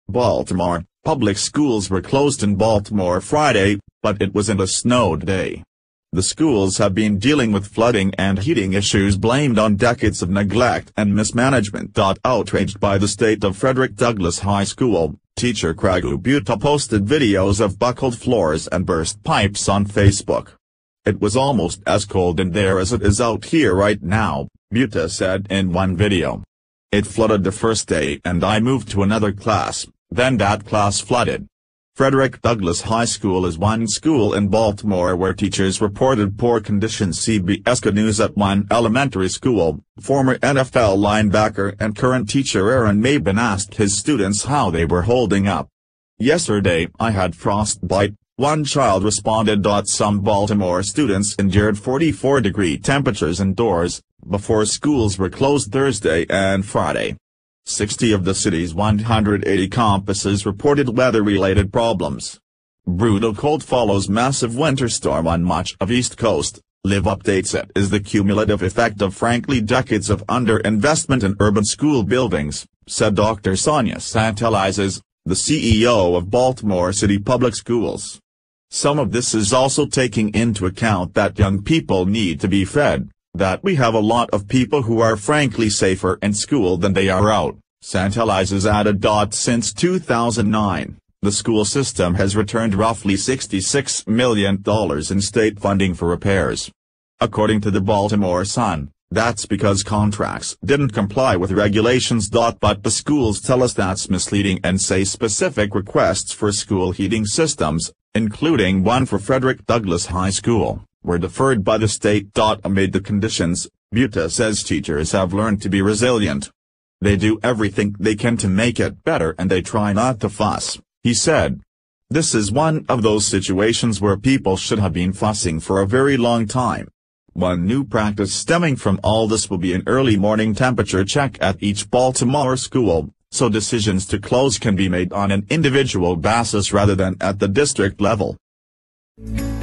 Baltimore, public schools were closed in Baltimore Friday, but it wasn't a snowed day. The schools have been dealing with flooding and heating issues blamed on decades of neglect and mismanagement. Outraged by the state of Frederick Douglass High School, teacher Craig Buta posted videos of buckled floors and burst pipes on Facebook. "It was almost as cold in there as it is out here right now," Buta said in one video. "It flooded the first day and I moved to another class, then that class flooded." Frederick Douglass High School is one school in Baltimore where teachers reported poor conditions. CBS News. At one elementary school, former NFL linebacker and current teacher Aaron Mabin asked his students how they were holding up. "Yesterday I had frostbite," one child responded. Some Baltimore students endured 44-degree temperatures indoors, before schools were closed Thursday and Friday. 60 of the city's 180 campuses reported weather-related problems. Brutal cold follows massive winter storm on much of East Coast. Live updates. It is the cumulative effect of frankly decades of underinvestment in urban school buildings, said Dr. Sonia Santelises, the CEO of Baltimore City Public Schools. Some of this is also taking into account that young people need to be fed, that we have a lot of people who are frankly safer in school than they are out, Santelises added. Since 2009, the school system has returned roughly $66 million in state funding for repairs. According to the Baltimore Sun, that's because contracts didn't comply with regulations. But the schools tell us that's misleading and say specific requests for school heating systems, including one for Frederick Douglass High School, were deferred by the state. Amid the conditions, Buta says teachers have learned to be resilient. "They do everything they can to make it better and they try not to fuss," he said. "This is one of those situations where people should have been fussing for a very long time." One new practice stemming from all this will be an early morning temperature check at each Baltimore school, so decisions to close can be made on an individual basis rather than at the district level.